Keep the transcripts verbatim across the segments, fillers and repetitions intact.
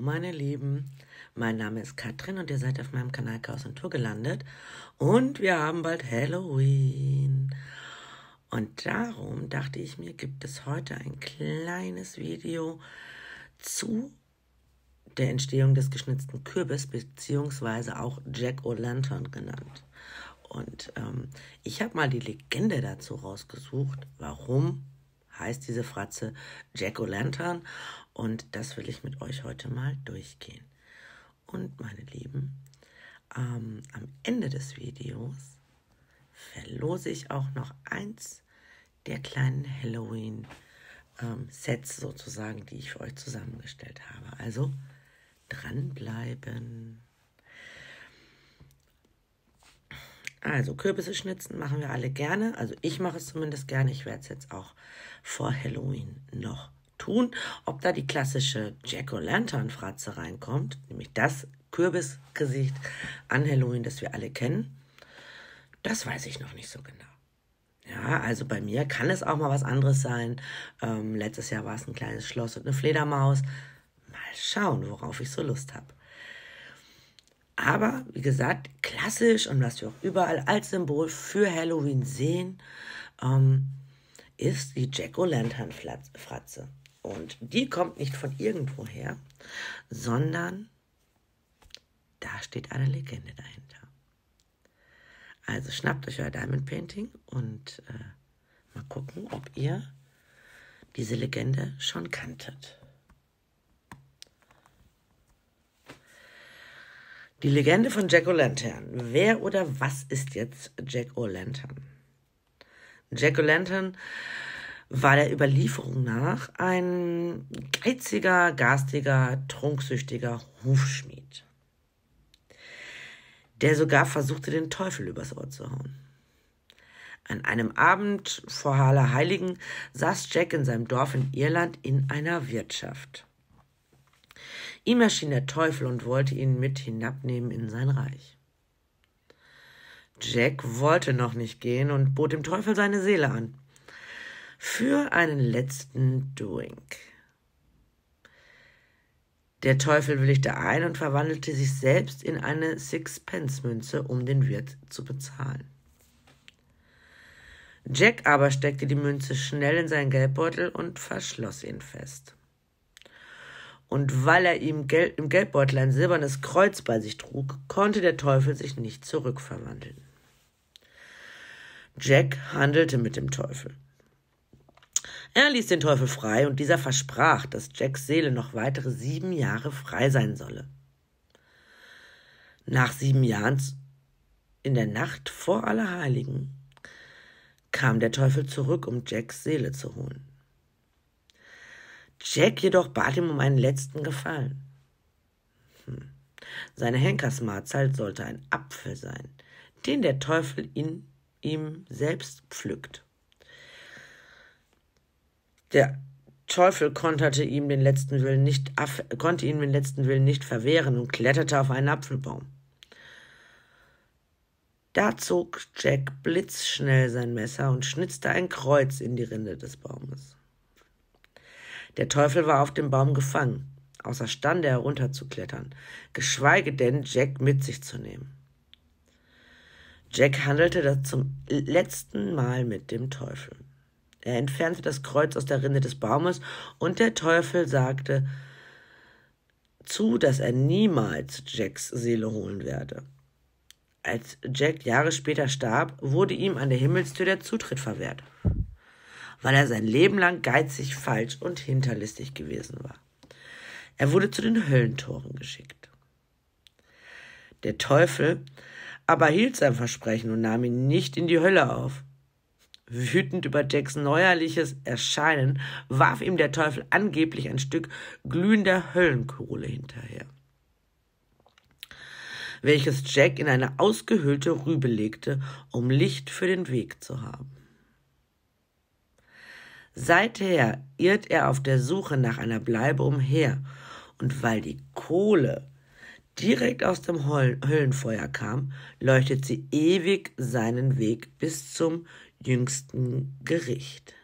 meine Lieben, mein Name ist Katrin und ihr seid auf meinem Kanal Chaos und Tour gelandet und wir haben bald Halloween. Und darum dachte ich mir, gibt es heute ein kleines Video zu der Entstehung des geschnitzten Kürbis, beziehungsweise auch Jack-O-Lantern genannt. Und ähm, ich habe mal die Legende dazu rausgesucht, warum heißt diese Fratze Jack-O-Lantern, und das will ich mit euch heute mal durchgehen. Und meine Lieben, ähm, am Ende des Videos verlose ich auch noch eins der kleinen Halloween-Sets ähm, sozusagen, die ich für euch zusammengestellt habe. Also dranbleiben. Also Kürbisse schnitzen machen wir alle gerne. Also ich mache es zumindest gerne. Ich werde es jetzt auch vor Halloween noch tun. Ob da die klassische Jack-O-Lantern-Fratze reinkommt, nämlich das Kürbisgesicht an Halloween, das wir alle kennen, das weiß ich noch nicht so genau. Ja, also bei mir kann es auch mal was anderes sein. Ähm, letztes Jahr war es ein kleines Schloss und eine Fledermaus. Mal schauen, worauf ich so Lust habe. Aber, wie gesagt, klassisch und was wir auch überall als Symbol für Halloween sehen, ähm, ist die Jack-O-Lantern-Fratze. Und die kommt nicht von irgendwoher, sondern da steht eine Legende dahinter. Also schnappt euch euer Diamond Painting und äh, mal gucken, ob ihr diese Legende schon kanntet. Die Legende von Jack-O-Lantern. Wer oder was ist jetzt Jack-O-Lantern? Jack-O-Lantern war der Überlieferung nach ein geiziger, garstiger, trunksüchtiger Hufschmied, der sogar versuchte, den Teufel übers Ohr zu hauen. An einem Abend vor Allerheiligen saß Jack in seinem Dorf in Irland in einer Wirtschaft. Ihm erschien der Teufel und wollte ihn mit hinabnehmen in sein Reich. Jack wollte noch nicht gehen und bot dem Teufel seine Seele an. Für einen letzten Drink. Der Teufel willigte ein und verwandelte sich selbst in eine Sixpence-Münze, um den Wirt zu bezahlen. Jack aber steckte die Münze schnell in seinen Geldbeutel und verschloss ihn fest. Und weil er ihm Geld, im Geldbeutel ein silbernes Kreuz bei sich trug, konnte der Teufel sich nicht zurückverwandeln. Jack handelte mit dem Teufel. Er ließ den Teufel frei und dieser versprach, dass Jacks Seele noch weitere sieben Jahre frei sein solle. Nach sieben Jahren, in der Nacht vor Allerheiligen, kam der Teufel zurück, um Jacks Seele zu holen. Jack jedoch bat ihm um einen letzten Gefallen. Hm. Seine Henkersmahlzeit sollte ein Apfel sein, den der Teufel in ihm selbst pflückt. Der Teufel konterte ihm den letzten Willen nicht, konnte ihm den letzten Willen nicht verwehren und kletterte auf einen Apfelbaum. Da zog Jack blitzschnell sein Messer und schnitzte ein Kreuz in die Rinde des Baumes. Der Teufel war auf dem Baum gefangen, außerstande herunterzuklettern, geschweige denn Jack mit sich zu nehmen. Jack handelte das zum letzten Mal mit dem Teufel. Er entfernte das Kreuz aus der Rinde des Baumes und der Teufel sagte zu, dass er niemals Jacks Seele holen werde. Als Jack Jahre später starb, wurde ihm an der Himmelstür der Zutritt verwehrt, weil er sein Leben lang geizig, falsch und hinterlistig gewesen war. Er wurde zu den Höllentoren geschickt. Der Teufel aber hielt sein Versprechen und nahm ihn nicht in die Hölle auf. Wütend über Jacks neuerliches Erscheinen warf ihm der Teufel angeblich ein Stück glühender Höllenkohle hinterher, welches Jack in eine ausgehöhlte Rübe legte, um Licht für den Weg zu haben. Seither irrt er auf der Suche nach einer Bleibe umher, und weil die Kohle direkt aus dem Höllenfeuer kam, leuchtet sie ewig seinen Weg bis zum jüngsten Gericht.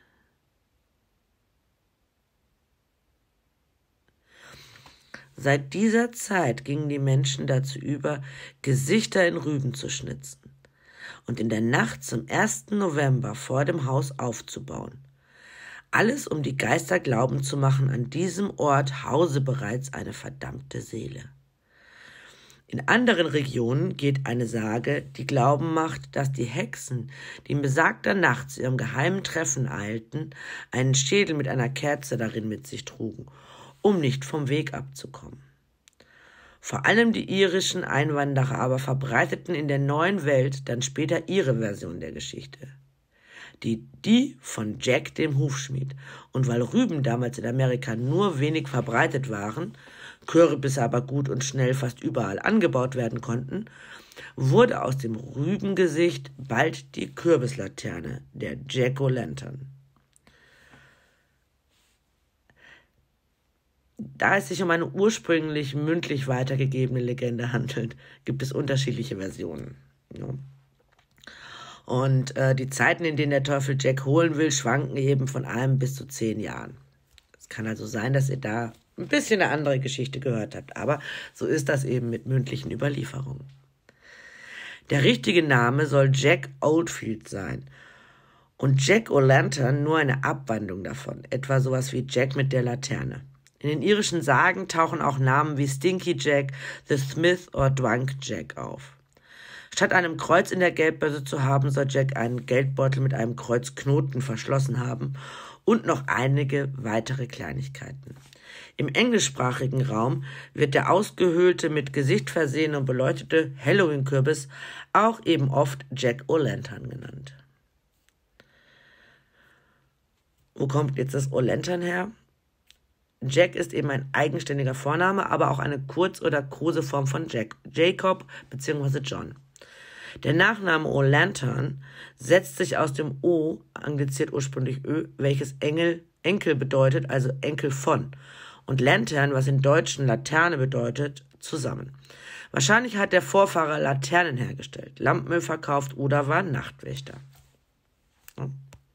Seit dieser Zeit gingen die Menschen dazu über, Gesichter in Rüben zu schnitzen und in der Nacht zum ersten November vor dem Haus aufzubauen. Alles, um die Geister glauben zu machen, an diesem Ort hause bereits eine verdammte Seele. In anderen Regionen geht eine Sage, die Glauben macht, dass die Hexen, die in besagter Nacht zu ihrem geheimen Treffen eilten, einen Schädel mit einer Kerze darin mit sich trugen, um nicht vom Weg abzukommen. Vor allem die irischen Einwanderer aber verbreiteten in der neuen Welt dann später ihre Version der Geschichte. Die, die von Jack dem Hufschmied. Und weil Rüben damals in Amerika nur wenig verbreitet waren, Kürbisse aber gut und schnell fast überall angebaut werden konnten, wurde aus dem Rübengesicht bald die Kürbislaterne, der Jack-o'-Lantern. Da es sich um eine ursprünglich mündlich weitergegebene Legende handelt, gibt es unterschiedliche Versionen. Ja. Und äh, die Zeiten, in denen der Teufel Jack holen will, schwanken eben von einem bis zu zehn Jahren. Es kann also sein, dass ihr da ein bisschen eine andere Geschichte gehört habt, aber so ist das eben mit mündlichen Überlieferungen. Der richtige Name soll Jack Oldfield sein und Jack-o'-Lantern nur eine Abwandlung davon, etwa sowas wie Jack mit der Laterne. In den irischen Sagen tauchen auch Namen wie Stinky Jack, The Smith oder Drunk Jack auf. Statt einem Kreuz in der Geldbörse zu haben, soll Jack einen Geldbeutel mit einem Kreuzknoten verschlossen haben und noch einige weitere Kleinigkeiten. Im englischsprachigen Raum wird der ausgehöhlte, mit Gesicht versehene und beleuchtete Halloween-Kürbis auch eben oft Jack-o'-Lantern genannt. Wo kommt jetzt das O-Lantern her? Jack ist eben ein eigenständiger Vorname, aber auch eine Kurz- oder Koseform von Jack, Jacob bzw. John. Der Nachname O'Lantern setzt sich aus dem O, angliziert ursprünglich Ö, welches Engel, Enkel bedeutet, also Enkel von, und Lantern, was in Deutschen Laterne bedeutet, zusammen. Wahrscheinlich hat der Vorfahre Laternen hergestellt, Lampenöl verkauft oder war Nachtwächter. Ja.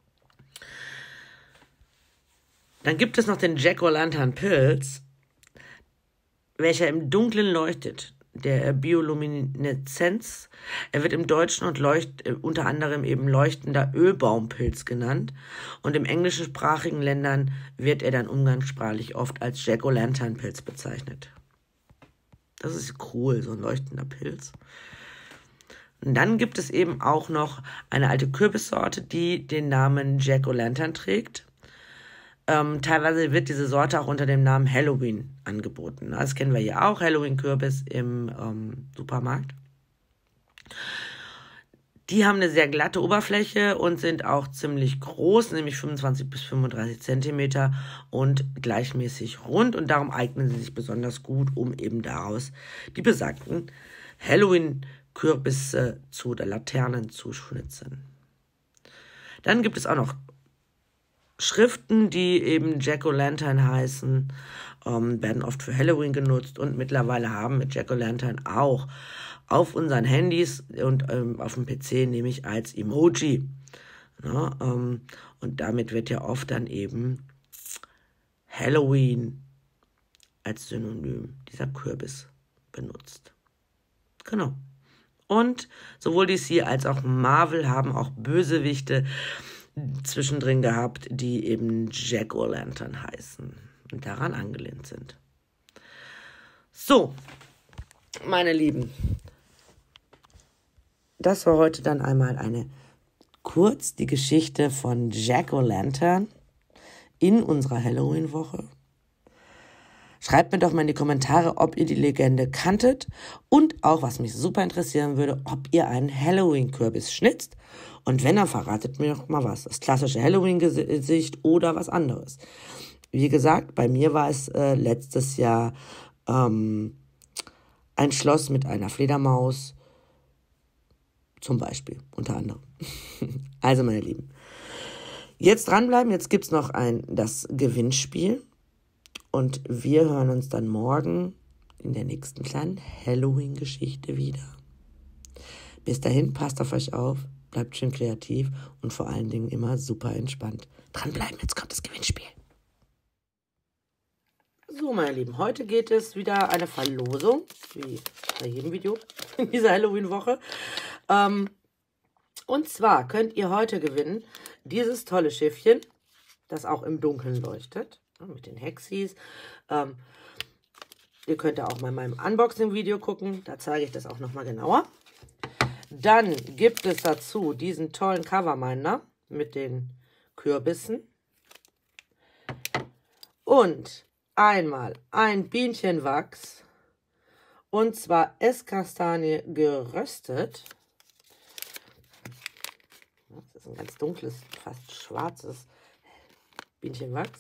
Dann gibt es noch den Jack-o'-Lantern-Pilz, welcher im Dunkeln leuchtet, der Biolumineszenz. Er wird im Deutschen und leucht, unter anderem eben leuchtender Ölbaumpilz genannt und im englischsprachigen Ländern wird er dann umgangssprachlich oft als Jack-o'-Lantern-Pilz bezeichnet. Das ist cool, so ein leuchtender Pilz. Und dann gibt es eben auch noch eine alte Kürbissorte, die den Namen Jack-o'-Lantern trägt. Ähm, teilweise wird diese Sorte auch unter dem Namen Halloween angeboten. Das kennen wir hier auch, Halloween-Kürbis im ähm, Supermarkt. Die haben eine sehr glatte Oberfläche und sind auch ziemlich groß, nämlich fünfundzwanzig bis fünfunddreißig Zentimeter und gleichmäßig rund. Und darum eignen sie sich besonders gut, um eben daraus die besagten Halloween-Kürbisse zu oder Laternen zu schnitzen. Dann gibt es auch noch Schriften, die eben Jack-o'-Lantern heißen, ähm, werden oft für Halloween genutzt und mittlerweile haben wir Jack-o'-Lantern auch auf unseren Handys und ähm, auf dem P C, nämlich als Emoji. Ja, ähm, und damit wird ja oft dann eben Halloween als Synonym dieser Kürbis benutzt. Genau. Und sowohl D C als auch Marvel haben auch Bösewichte zwischendrin gehabt, die eben Jack-o'-Lantern heißen und daran angelehnt sind. So, meine Lieben, das war heute dann einmal eine kurz die Geschichte von Jack-o'-Lantern in unserer Halloween-Woche. Schreibt mir doch mal in die Kommentare, ob ihr die Legende kanntet und auch, was mich super interessieren würde, ob ihr einen Halloween-Kürbis schnitzt. Und wenn, dann verratet mir doch mal was. Das klassische Halloween-Gesicht oder was anderes. Wie gesagt, bei mir war es äh, letztes Jahr ähm, ein Schloss mit einer Fledermaus. Zum Beispiel, unter anderem. Also, meine Lieben, jetzt dranbleiben. Jetzt gibt es noch ein, das Gewinnspiel. Und wir hören uns dann morgen in der nächsten kleinen Halloween-Geschichte wieder. Bis dahin, passt auf euch auf, bleibt schön kreativ und vor allen Dingen immer super entspannt. Dranbleiben, jetzt kommt das Gewinnspiel. So, meine Lieben, heute geht es wieder eine Verlosung, wie bei jedem Video in dieser Halloween-Woche. Ähm, und zwar könnt ihr heute gewinnen dieses tolle Schiffchen, das auch im Dunkeln leuchtet, mit den Hexis. Ähm, ihr könnt da auch mal in meinem Unboxing-Video gucken, da zeige ich das auch nochmal genauer. Dann gibt es dazu diesen tollen Coverminder mit den Kürbissen. Und einmal ein Bienchenwachs, und zwar Esskastanie geröstet. Das ist ein ganz dunkles, fast schwarzes Bienchenwachs.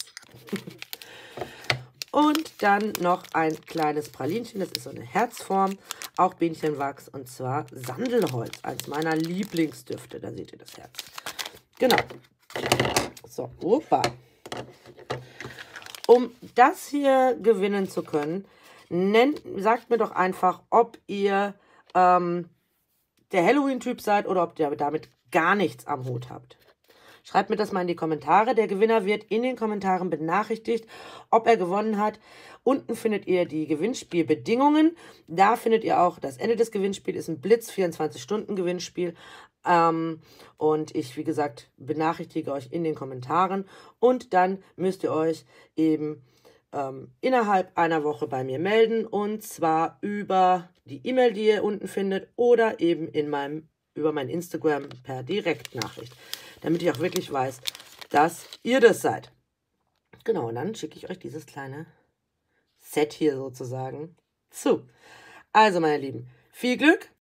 Und dann noch ein kleines Pralinchen, das ist so eine Herzform, auch Bienchenwachs, und zwar Sandelholz, eins meiner Lieblingsdüfte. Da seht ihr das Herz. Genau. So, opa. Um das hier gewinnen zu können, nennt, sagt mir doch einfach, ob ihr ähm, der Halloween-Typ seid oder ob ihr damit gar nichts am Hut habt. Schreibt mir das mal in die Kommentare. Der Gewinner wird in den Kommentaren benachrichtigt, ob er gewonnen hat. Unten findet ihr die Gewinnspielbedingungen. Da findet ihr auch das Ende des Gewinnspiels. Ist ein Blitz vierundzwanzig Stunden Gewinnspiel. Ähm, und ich, wie gesagt, benachrichtige euch in den Kommentaren. Und dann müsst ihr euch eben ähm, innerhalb einer Woche bei mir melden. Und zwar über die E-Mail, die ihr unten findet, oder eben in meinem über mein Instagram per Direktnachricht, damit ich auch wirklich weiß, dass ihr das seid. Genau, und dann schicke ich euch dieses kleine Set hier sozusagen zu. Also, meine Lieben, viel Glück